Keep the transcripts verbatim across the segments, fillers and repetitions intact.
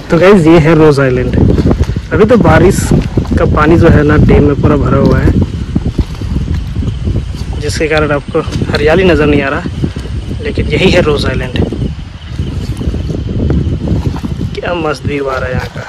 तो गाइस ये है रोज़ आइलैंड। अभी तो बारिश का पानी जो है ना डैम में पूरा भरा हुआ है, जिसके कारण आपको हरियाली नज़र नहीं आ रहा, लेकिन यही है रोज़ आइलैंड। क्या मस्त व्यू आ रहा है यहाँ का।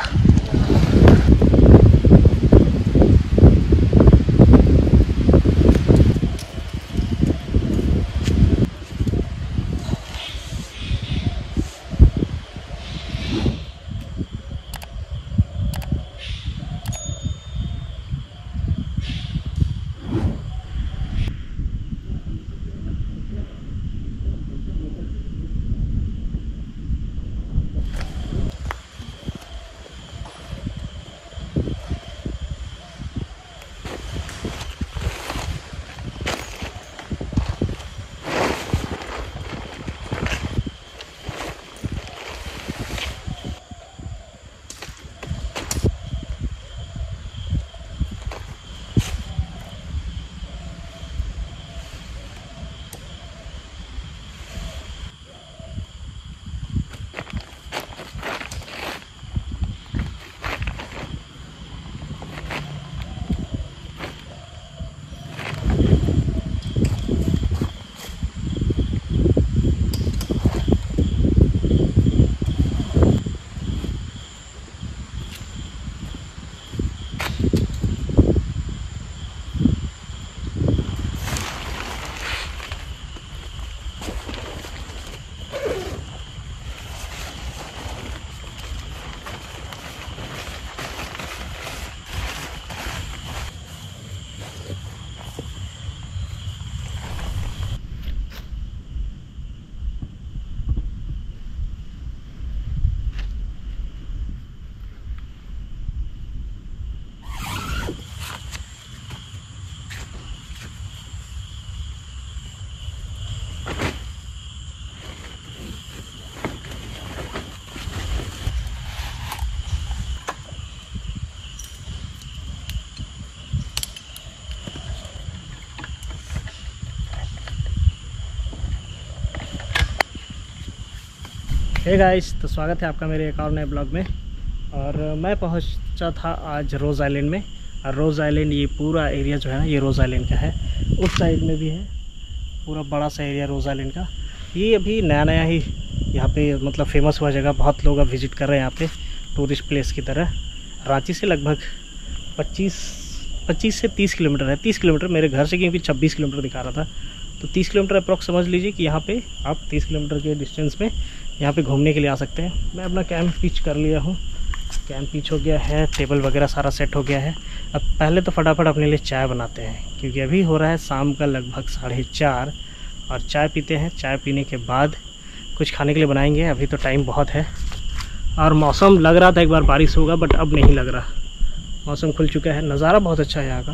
हे गाइस, तो स्वागत है आपका मेरे एक और नए ब्लॉग में। और मैं पहुंचा था आज रोज़ आइलैंड में। और रोज़ आइलैंड ये पूरा एरिया जो है ना, ये रोज़ आइलैंड का है। उस साइड में भी है पूरा बड़ा सा एरिया रोज़ आइलैंड का। ये अभी नया नया ही यहाँ पे मतलब फेमस हुआ जगह, बहुत लोग अब विज़िट कर रहे हैं यहाँ पे टूरिस्ट प्लेस की तरह। रांची से लगभग पच्चीस पच्चीस से तीस किलोमीटर है। तीस किलोमीटर मेरे घर से, क्योंकि छब्बीस किलोमीटर दिखा रहा था, तो तीस किलोमीटर अप्रॉक्स समझ लीजिए कि यहाँ पे आप तीस किलोमीटर के डिस्टेंस में यहाँ पे घूमने के लिए आ सकते हैं। मैं अपना कैंप पिच कर लिया हूँ, कैंप पिच हो गया है, टेबल वगैरह सारा सेट हो गया है। अब पहले तो फटाफट अपने लिए चाय बनाते हैं, क्योंकि अभी हो रहा है शाम का लगभग साढ़े चार, और चाय पीते हैं। चाय पीने के बाद कुछ खाने के लिए बनाएंगे। अभी तो टाइम बहुत है और मौसम लग रहा था एक बार बारिश होगा, बट अब नहीं लग रहा। मौसम खुल चुका है, नज़ारा बहुत अच्छा है यहाँ का।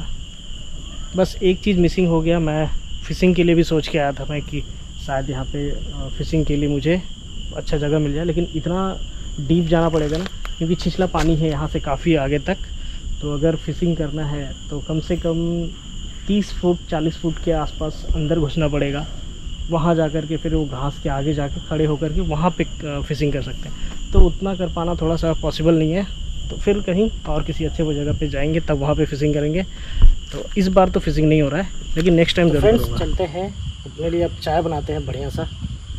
बस एक चीज़ मिसिंग हो गया। मैं फ़िशिंग के लिए भी सोच के आया था मैं कि शायद यहाँ पे फ़िशिंग के लिए मुझे अच्छा जगह मिल जाए, लेकिन इतना डीप जाना पड़ेगा ना, क्योंकि छिछला पानी है यहाँ से काफ़ी आगे तक। तो अगर फ़िशिंग करना है तो कम से कम तीस फुट चालीस फुट के आसपास अंदर घुसना पड़ेगा। वहाँ जा कर के फिर वो घास के आगे जाके खड़े होकर के वहाँ पे फ़िशिंग कर सकते हैं। तो उतना कर पाना थोड़ा सा पॉसिबल नहीं है, तो फिर कहीं और किसी अच्छे जगह पे जाएंगे तब वहाँ पे फ़िशिंग करेंगे। तो इस बार तो फ़िशिंग नहीं हो रहा है, लेकिन नेक्स्ट टाइम जरूर होगा। फ्रेंड्स चलते हैं, अपने लिए अब चाय बनाते हैं बढ़िया सा।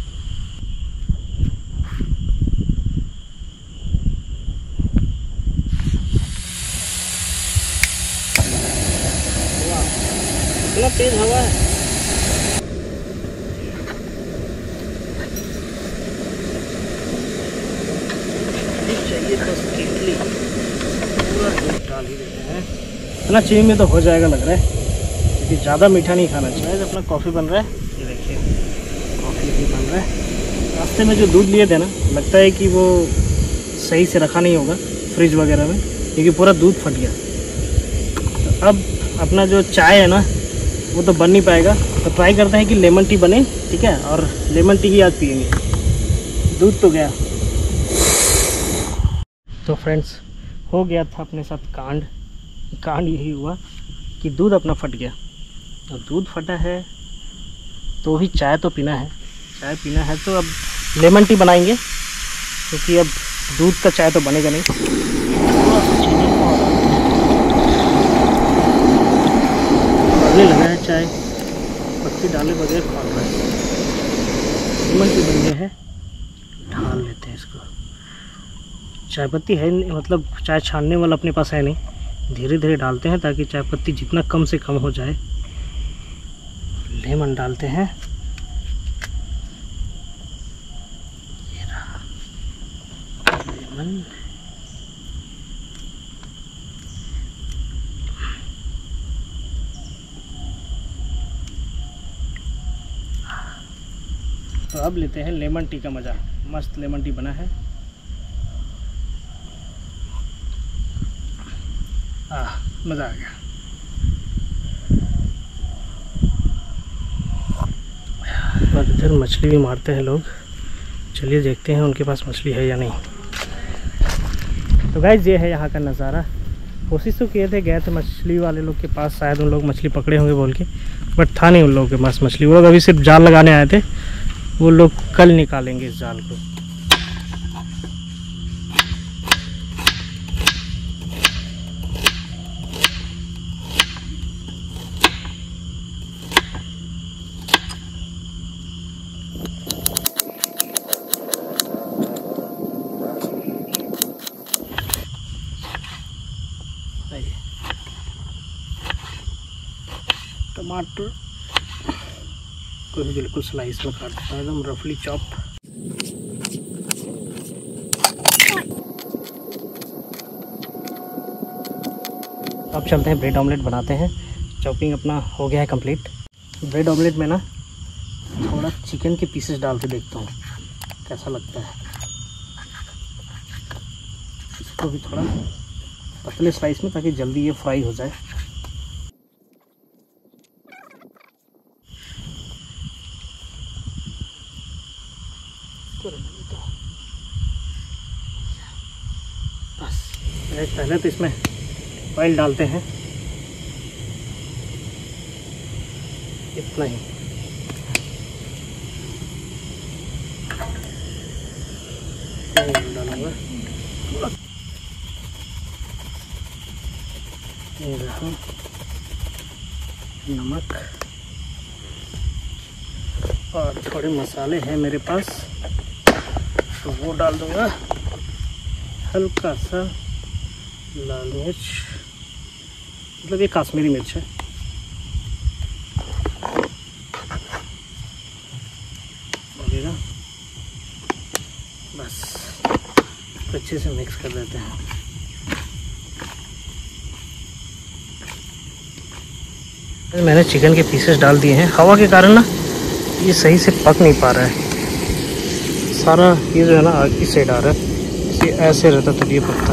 इतना तेज हवा है। चाहिए तो स्ट्रिक्टली पूरा दूध डाल ही देते हैं। इतना चीनी में तो हो जाएगा लग रहा है, क्योंकि ज़्यादा मीठा नहीं खाना चाहिए। अपना कॉफ़ी बन रहा है, ये देखिए कॉफ़ी भी बन रहा है। रास्ते में जो दूध लिए थे ना, लगता है कि वो सही से रखा नहीं होगा फ्रिज वगैरह में, क्योंकि पूरा दूध फट गया। तो अब अपना जो चाय है ना, वो तो बन नहीं पाएगा। तो ट्राई करते हैं कि लेमन टी बने, ठीक है। और लेमन टी ही आज पियेंगे, दूध तो गया। तो फ्रेंड्स हो गया था अपने साथ कांड कांड यही हुआ कि दूध अपना फट गया। और दूध फटा है तो भी चाय तो पीना है। चाय पीना है तो अब लेमन टी बनाएंगे, क्योंकि अब दूध का चाय तो बनेगा नहीं, थोड़ा सा चीनी डालने लगा है। चाय पत्ती डाले बगैर खा रहा है। लेमन टी बन गया है, ढाल लेते हैं इसको। चाय पत्ती है मतलब चाय छानने वाला अपने पास है नहीं, धीरे धीरे डालते हैं ताकि चाय पत्ती जितना कम से कम हो जाए। लेमन डालते हैं, ये रहा लेमन। तो अब लेते हैं लेमन टी का मज़ा। मस्त लेमन टी बना है। आह, मज़ा आ गया। और इधर मछली भी मारते हैं लोग। चलिए देखते हैं उनके पास मछली है या नहीं। तो गाइस ये है यहाँ का नज़ारा। कोशिश तो किए थे, गए थे मछली वाले लोग के पास, शायद उन लोग मछली पकड़े होंगे बोल के, बट था नहीं उन लोगों के पास मछली। वो लोग अभी सिर्फ जाल लगाने आए थे, वो लोग कल निकालेंगे इस जाल को। टमाटर को भी बिल्कुल स्लाइस में काटता है, एकदम रफली चॉप। अब चलते हैं ब्रेड ऑमलेट बनाते हैं। चॉपिंग अपना हो गया है कंप्लीट। ब्रेड ऑमलेट में ना थोड़ा चिकन के पीसेस डाल के देखता हूँ कैसा लगता है। इसको भी थोड़ा पतले स्लाइस में ताकि जल्दी ये फ्राई हो जाए। बस पहले तो इसमें ऑयल डालते हैं, इतना ही। डालूंगा ये रहा नमक, और थोड़े मसाले हैं मेरे पास तो वो डाल दूंगा। हल्का सा लाल मिर्च, मतलब ये कश्मीरी मिर्च है। लगेगा बस, अच्छे से मिक्स कर देते हैं। मैंने चिकन के पीसेस डाल दिए हैं। हवा के कारण ना ये सही से पक नहीं पा रहा है, सारा ये जो है ना आग की साइड आ रहा है। इसे ऐसे रहता तब ये पकता।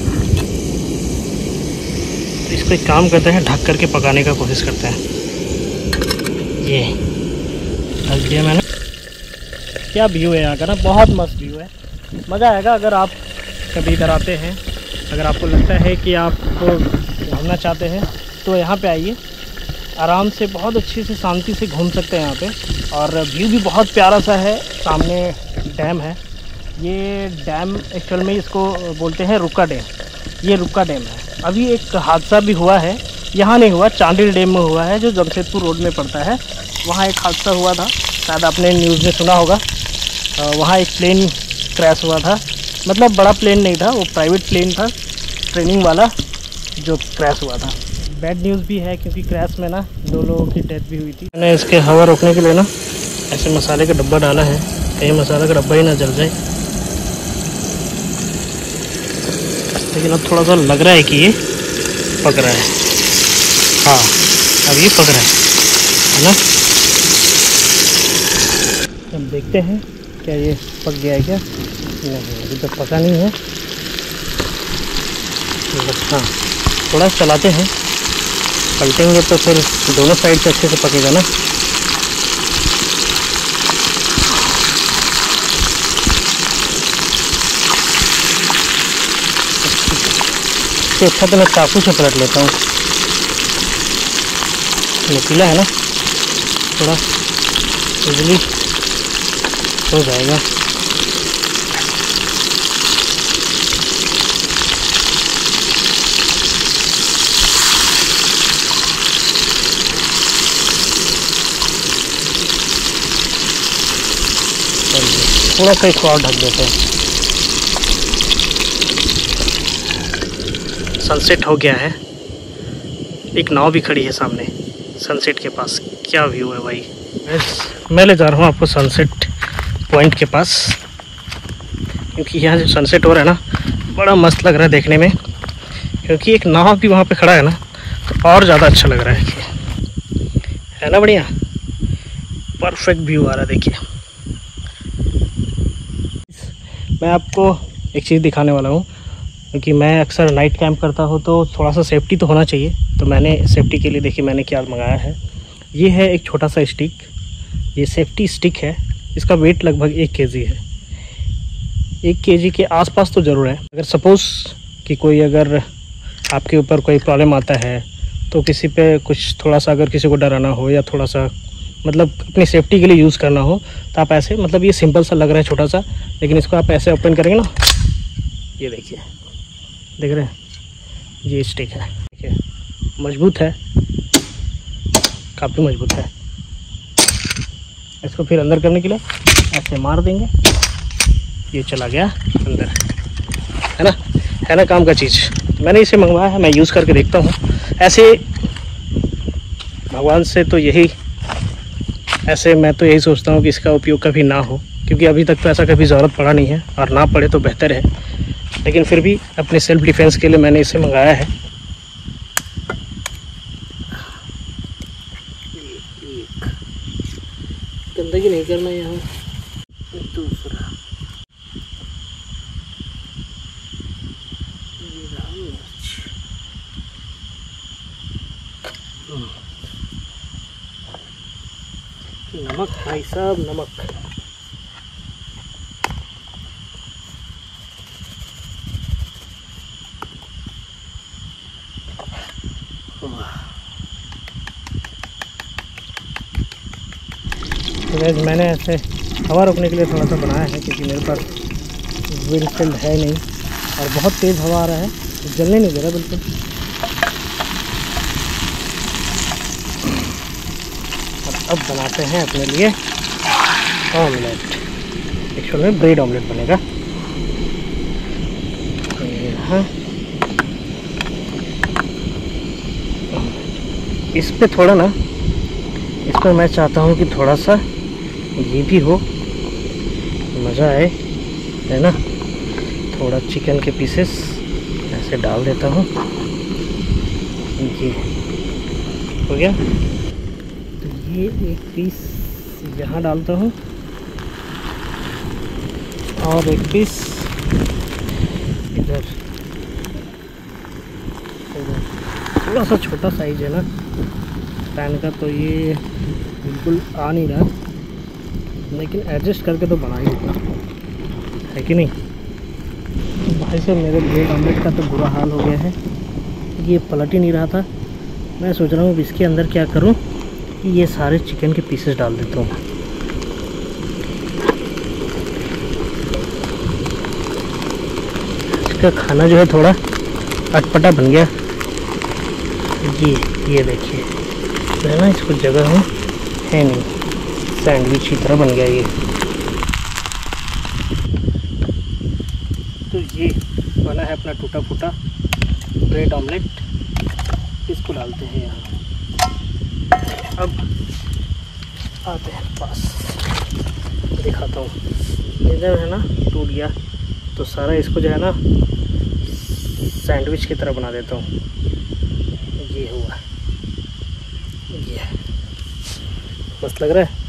तो इसको एक काम करते हैं, ढक करके पकाने का कोशिश करते हैं। ये ढक दिया मैंने। क्या व्यू है यहाँ का ना, बहुत मस्त व्यू है। मज़ा आएगा अगर आप कभी इधर आते हैं। अगर आपको लगता है कि आप घूमना चाहते हैं तो यहाँ पे आइए, आराम से बहुत अच्छे से शांति से घूम सकते हैं यहाँ पे। और व्यू भी बहुत प्यारा सा है। सामने डैम है, ये डैम एक्चुअल में इसको बोलते हैं रुक्का डैम। ये रुक्का डैम है। अभी एक हादसा भी हुआ है, यहाँ नहीं हुआ, चांडिल डैम में हुआ है जो जमशेदपुर रोड में पड़ता है। वहाँ एक हादसा हुआ था, शायद आपने न्यूज़ में सुना होगा। वहाँ एक प्लेन क्रैश हुआ था, मतलब बड़ा प्लेन नहीं था, वो प्राइवेट प्लेन था ट्रेनिंग वाला जो क्रैश हुआ था। बैड न्यूज़ भी है क्योंकि क्रैश में ना दो लोगों की डेथ भी हुई थी। मैंने इसके हवा रोकने के लिए ना ऐसे मसाले का डब्बा डाला है, कहीं मसाला का डब्बा ही ना जल जाए। लेकिन अब थोड़ा सा लग रहा है कि ये पक रहा है। हाँ, अब ये पक रहा है, है ना। अब देखते हैं क्या ये पक गया है क्या। नहीं, अभी तक पका नहीं है। हाँ, थोड़ा चलाते हैं, पलटेंगे तो फिर दोनों साइड से अच्छे से पकेगा ना। तो अच्छा तो मैं चाकू से पलट लेता हूँ, नुकीला है ना, थोड़ा इजली हो जाएगा। थोड़ा सा इसको और ढक देते हैं। सनसेट हो गया है, एक नाव भी खड़ी है सामने सनसेट के पास। क्या व्यू है भाई। मैं ले जा रहा हूँ आपको सनसेट पॉइंट के पास, क्योंकि यहाँ जो सनसेट हो रहा है ना बड़ा मस्त लग रहा है देखने में, क्योंकि एक नाव भी वहाँ पे खड़ा है ना तो और ज़्यादा अच्छा लग रहा है, है ना। बढ़िया परफेक्ट व्यू आ रहा है। देखिए मैं आपको एक चीज़ दिखाने वाला हूँ, क्योंकि मैं अक्सर नाइट कैंप करता हूँ तो थोड़ा सा सेफ्टी तो होना चाहिए। तो मैंने सेफ्टी के लिए देखिए मैंने क्या मंगाया है। ये है एक छोटा सा स्टिक, ये सेफ्टी स्टिक है। इसका वेट लगभग एक केजी है, एक केजी के आसपास तो ज़रूर है। अगर सपोज़ कि कोई अगर आपके ऊपर कोई प्रॉब्लम आता है तो किसी पे कुछ थोड़ा सा अगर किसी को डराना हो या थोड़ा सा मतलब अपनी सेफ्टी के लिए यूज़ करना हो तो आप ऐसे, मतलब ये सिंपल सा लग रहा है छोटा सा, लेकिन इसको आप ऐसे ओपन करेंगे ना, ये देखिए देख रहे हैं, ये स्टिक है, देखिए मजबूत है, काफ़ी मजबूत है। इसको फिर अंदर करने के लिए ऐसे मार देंगे, ये चला गया अंदर, है ना, है ना काम का चीज़। मैंने इसे मंगवाया है, मैं यूज़ करके देखता हूँ। ऐसे भगवान से तो यही, ऐसे मैं तो यही सोचता हूँ कि इसका उपयोग कभी ना हो, क्योंकि अभी तक तो ऐसा कभी ज़रूरत पड़ा नहीं है, और ना पड़े तो बेहतर है। लेकिन फिर भी अपने सेल्फ डिफेंस के लिए मैंने इसे मंगाया है। गंदगी नहीं करना यहाँ। दूसरा नमक, भाई साहब नमक। तो मैंने ऐसे हवा रोकने के लिए थोड़ा सा बनाया है, क्योंकि मेरे पास विंडशील्ड है नहीं और बहुत तेज़ हवा आ रहा है, तो जलने नहीं दे रहा बिल्कुल। और अब बनाते हैं अपने लिए ऑमलेट। एक्चुअल में ब्रेड ऑमलेट बनेगा। हाँ, इस पे थोड़ा ना, इस पर मैं चाहता हूँ कि थोड़ा सा ये भी हो, मज़ा आए, है ना। थोड़ा चिकन के पीसेस ऐसे डाल देता हूँ, ये हो गया। तो ये एक पीस यहाँ डालता हूँ और एक पीस इधर। थोड़ा सा छोटा साइज है ना पैन का, तो ये बिल्कुल आ नहीं रहा, लेकिन एडजस्ट करके तो बना ही होगा, है कि नहीं। तो भाई साहब मेरे ब्रेड ऑमलेट का तो बुरा हाल हो गया है, ये पलट ही नहीं रहा था। मैं सोच रहा हूँ इसके अंदर क्या करूँ कि ये सारे चिकन के पीसेस डाल देता हूँ। इसका खाना जो है थोड़ा अटपटा बन गया। ये ये देखिए, तो है ना, इसको जगह है, है नहीं, सैंडविच की तरह बन गया ये। तो ये बना है अपना टूटा फूटा ब्रेड ऑमलेट, इसको डालते हैं यहाँ। अब आते हैं पास, दिखाता हूँ। इधर है ना टूट गया, तो सारा इसको जो है ना सैंडविच की तरह बना देता हूँ। ये हुआ, ये मस्त लग रहा है,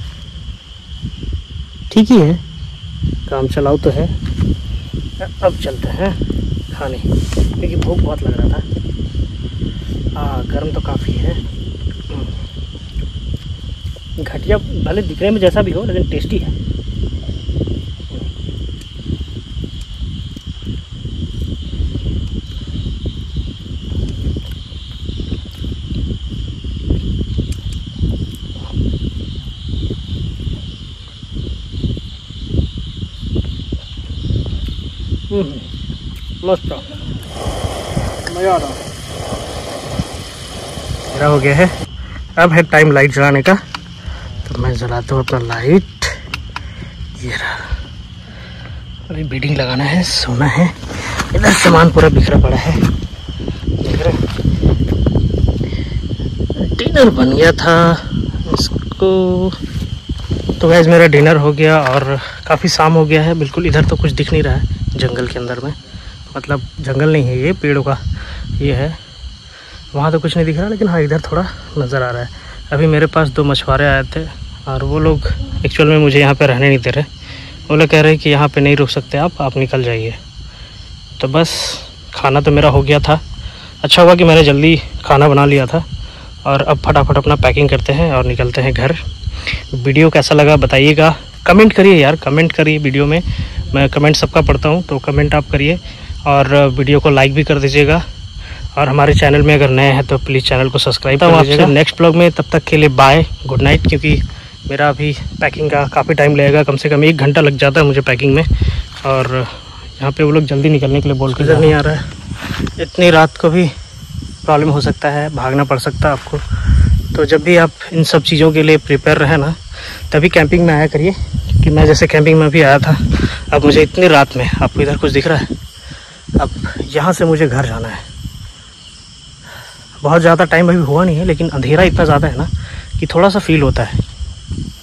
ठीक ही है, काम चलाओ तो है। अब चलते हैं खाने, क्योंकि भूख बहुत लग रहा था। हाँ, गर्म तो काफ़ी है। घटिया भले दिखने में जैसा भी हो, लेकिन टेस्टी है। मस्त, मज़ा आ रहा। मेरा हो गया है, अब है टाइम लाइट जलाने का। तो मैं जलाता हूँ अपना लाइट, ये रहा। अभी बीडिंग लगाना है, सोना है। इधर सामान पूरा बिखरा पड़ा है, देख रहे। डिनर बन गया था इसको। तो गैस मेरा डिनर हो गया और काफ़ी शाम हो गया है। बिल्कुल इधर तो कुछ दिख नहीं रहा है जंगल के अंदर में, मतलब जंगल नहीं है ये, पेड़ों का ये है। वहाँ तो कुछ नहीं दिख रहा, लेकिन हाँ इधर थोड़ा नज़र आ रहा है। अभी मेरे पास दो मछुआरे आए थे और वो लोग एक्चुअल में मुझे यहाँ पे रहने नहीं दे रहे। वो लोग कह रहे हैं कि यहाँ पे नहीं रुक सकते आप आप निकल जाइए। तो बस खाना तो मेरा हो गया था। अच्छा हुआ कि मैंने जल्दी खाना बना लिया था। और अब फटाफट अपना पैकिंग करते हैं और निकलते हैं घर। वीडियो कैसा लगा बताइएगा, कमेंट करिए यार, कमेंट करिए वीडियो में। मैं कमेंट सबका पढ़ता हूँ, तो कमेंट आप करिए और वीडियो को लाइक भी कर दीजिएगा। और हमारे चैनल में अगर नए हैं तो प्लीज़ चैनल को सब्सक्राइब कर दीजिएगा। नेक्स्ट ब्लॉग में, तब तक के लिए बाय, गुड नाइट। क्योंकि मेरा अभी पैकिंग का काफ़ी टाइम लगेगा, कम से कम एक घंटा लग जाता है मुझे पैकिंग में। और यहाँ पे वो लोग जल्दी निकलने के लिए बोल के इधर नहीं आ रहा है। इतनी रात को भी प्रॉब्लम हो सकता है, भागना पड़ सकता है आपको। तो जब भी आप इन सब चीज़ों के लिए प्रिपेयर रहे ना, तभी कैंपिंग में आया करिए। कि मैं जैसे कैंपिंग में भी आया था, अब मुझे इतनी रात में, आपको इधर कुछ दिख रहा है, अब यहाँ से मुझे घर जाना है। बहुत ज़्यादा टाइम अभी हुआ नहीं है, लेकिन अंधेरा इतना ज़्यादा है ना कि थोड़ा सा फील होता है।